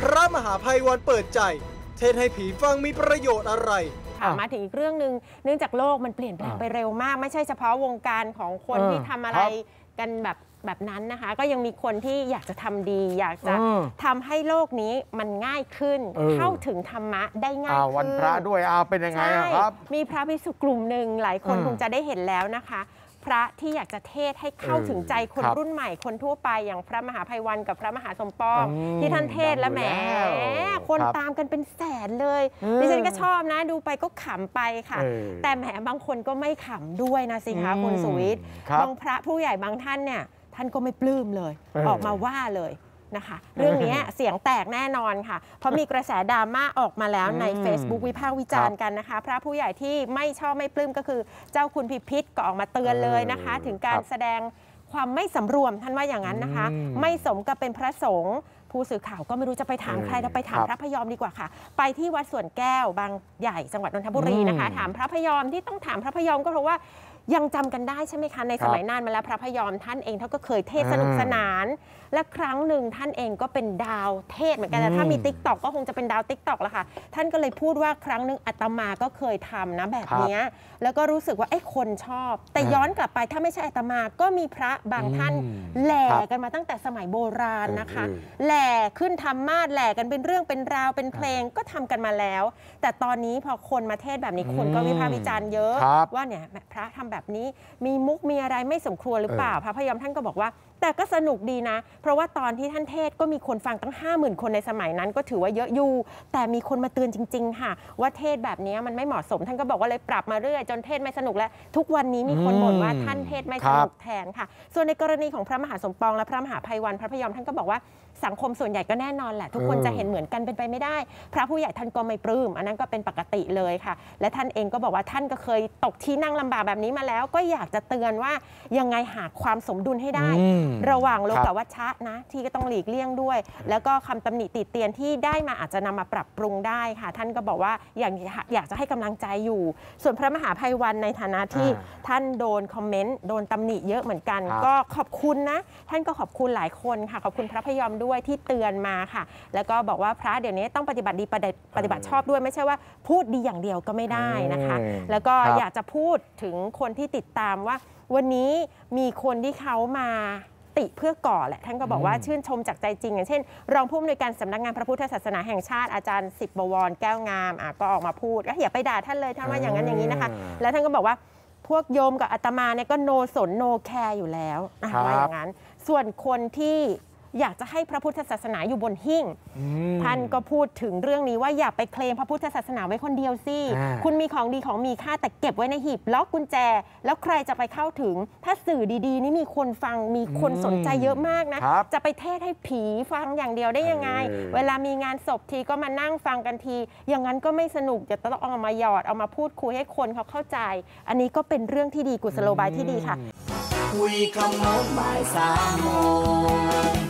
ระมหาภัยวันเปิดใจเทศให้ผีฟังมีประโยชน์อะไรมาถึงอีกเรื่องหนึ่งเนื่องจากโลกมันเปลี่ยนแปลงไปเร็วมากไม่ใช่เฉพาะวงการของคนที่ทำอะไรกันแบบนั้นนะคะก็ยังมีคนที่อยากจะทำดีอยากจะทำให้โลกนี้มันง่ายขึ้นเข้าถึงธรรมะได้ง่ายขึ้นวันพระด้วยเป็นยังไงครับมีพระภิกษุกลุ่มหนึ่งหลายคนคงจะได้เห็นแล้วนะคะพระที่อยากจะเทศให้เข้าถึงใจคนรุ่นใหม่คนทั่วไปอย่างพระมหาภัยวันกับพระมหาสมปองที่ท่านเทศแล้วแหมคนตามกันเป็นแสนเลยดิฉันก็ชอบนะดูไปก็ขำไปค่ะแต่แหมบางคนก็ไม่ขำด้วยนะสิคะคุณสุวิทย์บางพระผู้ใหญ่บางท่านเนี่ยท่านก็ไม่ปลื้มเลยออกมาว่าเลยนะคะเรื่องนี้เสียงแตกแน่นอนค่ะเพราะมีกระแสดราม่าออกมาแล้วใน Facebook วิพากษ์วิจารณ์กันนะคะพระผู้ใหญ่ที่ไม่ชอบไม่ปลื้มก็คือเจ้าคุณพิพิธก็ออกมาเตือนเลยนะคะถึงการแสดงความไม่สำรวมท่านว่าอย่างนั้นนะคะไม่สมกับเป็นพระสงฆ์ผู้สื่อข่าวก็ไม่รู้จะไปถามใครเราไปถามพระพยอมดีกว่าค่ะไปที่วัดสวนแก้วบางใหญ่จังหวัดนนทบุรีนะคะถามพระพยอมที่ต้องถามพระพยอมก็เพราะว่ายังจำกันได้ใช่ไหมคะในสมัยนานมาแล้วพระพยอมท่านเองท่านก็เคยเทศสนุกสนานและครั้งหนึ่งท่านเองก็เป็นดาวเทศเหมือนกันแต่ถ้ามี TikTok ก็คงจะเป็นดาว TikTok ละค่ะท่านก็เลยพูดว่าครั้งหนึ่งอาตมาก็เคยทำนะแบบนี้แล้วก็รู้สึกว่าคนชอบแต่ย้อนกลับไปถ้าไม่ใช่อาตมาก็มีพระบางท่านแหล่กันมาตั้งแต่สมัยโบราณนะคะแหล่ขึ้นธรรมาสน์แหล่กันเป็นเรื่องเป็นราวเป็นเพลงก็ทำกันมาแล้วแต่ตอนนี้พอคนมาเทศแบบนี้คนก็วิพากษ์วิจารณ์เยอะว่าเนี่ยพระทำแบบนี้มีมุกมีอะไรไม่สมควรหรือเปล่าพระพยอมท่านก็บอกว่าแต่ก็สนุกดีนะเพราะว่าตอนที่ท่านเทศก็มีคนฟังตั้ง 50,000 คนในสมัยนั้นก็ถือว่าเยอะอยู่แต่มีคนมาเตือนจริงๆค่ะว่าเทศแบบนี้มันไม่เหมาะสมท่านก็บอกว่าเลยปรับมาเรื่อยจนเทศไม่สนุกแล้วทุกวันนี้มีคนบ่นว่าท่านเทศไม่สนุกแทนค่ะส่วนในกรณีของพระมหาสมปองและพระมหาภัยวันพระพยอมท่านก็บอกว่าสังคมส่วนใหญ่ก็แน่นอนแหละทุกคนจะเห็นเหมือนกันเป็นไปไม่ได้พระผู้ใหญ่ท่านก็ไม่ปลื้มอันนั้นก็เป็นปกติเลยค่ะและท่านเองก็บอกว่าท่านก็เคยตกที่นั่งลำบากแบบนี้มาแล้วก็อยากจะเตือนว่ายังไงหาความสมดุลให้ได้ระหว่างโลกวัชชะนะที่ก็ต้องหลีกเลี่ยงด้วยแล้วก็คำตำหนิติเตียนที่ได้มาอาจจะนำมาปรับปรุงได้ค่ะท่านก็บอกว่าอยากจะให้กำลังใจอยู่ส่วนพระมหาภัยวันในฐานะที่ท่านโดนคอมเมนต์โดนตำหนิเยอะเหมือนกันก็ขอบคุณนะท่านก็ขอบคุณหลายคนค่ะขอบคุณพระพยอมด้วยที่เตือนมาค่ะแล้วก็บอกว่าพระเดี๋ยวนี้ต้องปฏิบัติดีปฏิบัติชอบด้วยไม่ใช่ว่าพูดดีอย่างเดียวก็ไม่ได้นะคะแล้วก็อยากจะพูดถึงคนที่ติดตามว่าวันนี้มีคนที่เขามาติเพื่อก่อแหละท่านก็บอกว่าชื่นชมจากใจจริงอย่างเช่นรองผู้อำนวยการสำนักงานพระพุทธศาสนาแห่งชาติอาจารย์สิบบวรแก้วงามก็ออกมาพูดก็อย่าไปด่าท่านเลยท่านว่าอย่างนั้นอย่างนี้นะคะแล้วท่านก็บอกว่าพวกโยมกับอาตมาเนี่ยก็โนสนโนแคร์อยู่แล้วว่าอย่างนั้นส่วนคนที่อยากจะให้พระพุทธศาสนาอยู่บนหิ้งท่านก็พูดถึงเรื่องนี้ว่าอย่าไปเคลมพระพุทธศาสนาไว้คนเดียวสิคุณมีของดีของมีค่าแต่เก็บไว้ในหีบล็อกกุญแจแล้วใครจะไปเข้าถึงถ้าสื่อดีๆนี่มีคนฟังมีคนสนใจเยอะมากนะจะไปเทศให้ผีฟังอย่างเดียวได้ยังไงเวลามีงานศพทีก็มานั่งฟังกันทีอย่างนั้นก็ไม่สนุกจะต้องเอามาหยอดเอามาพูดคุยให้คนเขาเข้าใจอันนี้ก็เป็นเรื่องที่ดีกุศโลบายที่ดีค่ะคุยขโมงบ่าย3 โมง